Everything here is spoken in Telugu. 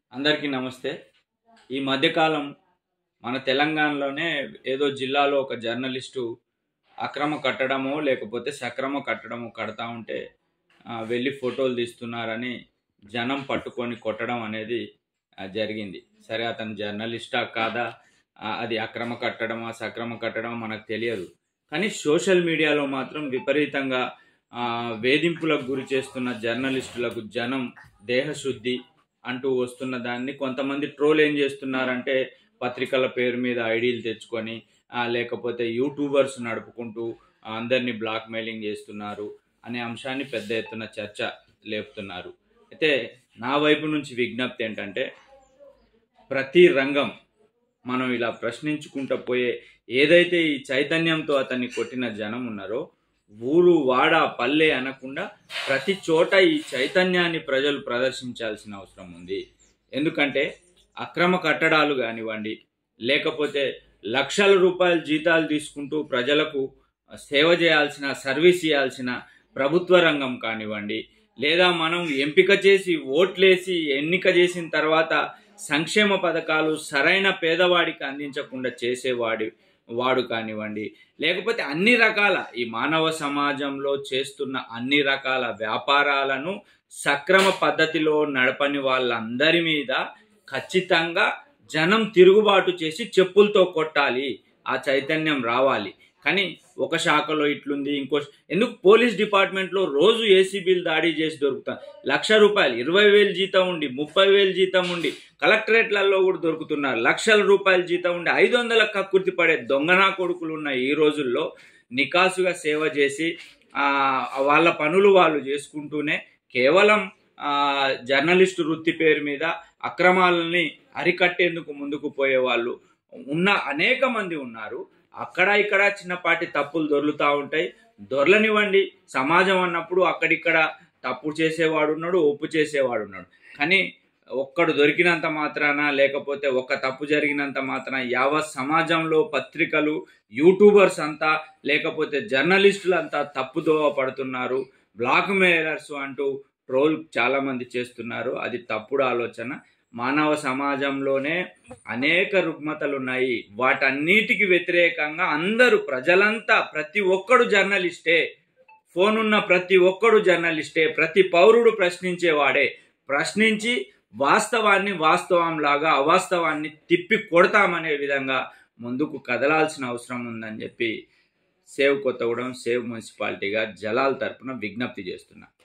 అందరికీ నమస్తే. ఈ మధ్యకాలం మన తెలంగాణలోనే ఏదో జిల్లాలో ఒక జర్నలిస్టు అక్రమ కట్టడమో లేకపోతే సక్రమ కట్టడమో కడతా ఉంటే వెళ్ళి ఫోటోలు తీస్తున్నారని జనం పట్టుకొని కొట్టడం అనేది జరిగింది. సరే, అతను జర్నలిస్టా కాదా, అది అక్రమ కట్టడమా సక్రమ కట్టడమా మనకు తెలియదు. కానీ సోషల్ మీడియాలో మాత్రం విపరీతంగా వేధింపులకు గురి చేస్తున్న జర్నలిస్టులకు జనం దేహశుద్ధి అంటూ వస్తున్న దాన్ని కొంతమంది ట్రోల్ ఏం చేస్తున్నారంటే పత్రికల పేరు మీద ఐడీలు తెచ్చుకొని లేకపోతే యూట్యూబర్స్ నడుపుకుంటూ అందరినీ బ్లాక్ మెయిలింగ్ చేస్తున్నారు అనే అంశాన్ని పెద్ద ఎత్తున చర్చ లేపుతున్నారు. అయితే నా వైపు నుంచి విజ్ఞప్తి ఏంటంటే, ప్రతి రంగం మనం ఇలా ప్రశ్నించుకుంటూ పోయే ఏదైతే ఈ చైతన్యంతో అతన్ని కొట్టిన జనం ఉన్నారో, ఊరు వాడ పల్లె అనకుండా ప్రతి చోట ఈ చైతన్యాన్ని ప్రజలు ప్రదర్శించాల్సిన అవసరం ఉంది. ఎందుకంటే అక్రమ కట్టడాలు కానివ్వండి, లేకపోతే లక్షల రూపాయల జీతాలు తీసుకుంటూ ప్రజలకు సేవ చేయాల్సిన, సర్వీస్ చేయాల్సిన ప్రభుత్వ రంగం కానివ్వండి, లేదా మనం ఎంపిక చేసి ఓట్లేసి ఎన్నిక చేసిన తర్వాత సంక్షేమ పథకాలు సరైన పేదవాడికి అందించకుండా వాడు కానివ్వండి, లేకపోతే అన్ని రకాల ఈ మానవ సమాజంలో చేస్తున్న అన్ని రకాల వ్యాపారాలను సక్రమ పద్ధతిలో నడపని వాళ్ళందరి మీద ఖచ్చితంగా జనం తిరుగుబాటు చేసి చెప్పులతో కొట్టాలి, ఆ చైతన్యం రావాలి. కానీ ఒక శాఖలో ఇట్లుంది, ఎందుకు పోలీస్ డిపార్ట్మెంట్లో రోజు ఏసీబీలు దాడి చేసి దొరుకుతారు. 1,00,000 రూపాయలు, 20,000 జీతం ఉండి, 30,000 జీతం ఉండి కలెక్టరేట్లలో కూడా దొరుకుతున్నారు. లక్షల రూపాయల జీతం ఉండి 500 కక్కుర్తి పడే దొంగనా కొడుకులు ఉన్న ఈ రోజుల్లో నికాసుగా సేవ చేసి వాళ్ళ పనులు వాళ్ళు చేసుకుంటూనే కేవలం జర్నలిస్టు వృత్తి పేరు మీద అక్రమాలని అరికట్టేందుకు ముందుకు పోయే వాళ్ళు అనేక మంది ఉన్నారు. అక్కడ ఇక్కడ చిన్నపాటి తప్పులు దొర్లుతూ ఉంటాయి. దొరలనివ్వండి, సమాజం అన్నప్పుడు అక్కడిక్కడ తప్పు చేసేవాడు ఉన్నాడు, ఒప్పు చేసేవాడు ఉన్నాడు. కానీ ఒక్కడు దొరికినంత మాత్రాన, లేకపోతే ఒక్క తప్పు జరిగినంత మాత్రాన యావత్ సమాజంలో పత్రికలు, యూట్యూబర్స్ అంతా, లేకపోతే జర్నలిస్టులు అంతా తప్పుదోవ పడుతున్నారు. బ్లాక్ మెయిలర్స్ అంటూ ట్రోల్ చాలామంది చేస్తున్నారు. అది తప్పుడు ఆలోచన. మానవ సమాజంలోనే అనేక రుగ్మతలు ఉన్నాయి. వాటన్నిటికి వ్యతిరేకంగా అందరూ, ప్రజలంతా, ప్రతి ఒక్కడు జర్నలిస్టే. ఫోన్ ఉన్న ప్రతి ఒక్కడు జర్నలిస్టే. ప్రతి పౌరుడు ప్రశ్నించేవాడే. ప్రశ్నించి వాస్తవాన్ని వాస్తవంలాగా, అవాస్తవాన్ని తిప్పి కొడతామనే విధంగా ముందుకు కదలాల్సిన అవసరం ఉందని చెప్పి సేవ్ కొత్తగూడెం, సేవ్ మున్సిపాలిటీగా జలాల్ తరపున విజ్ఞప్తి చేస్తున్నా.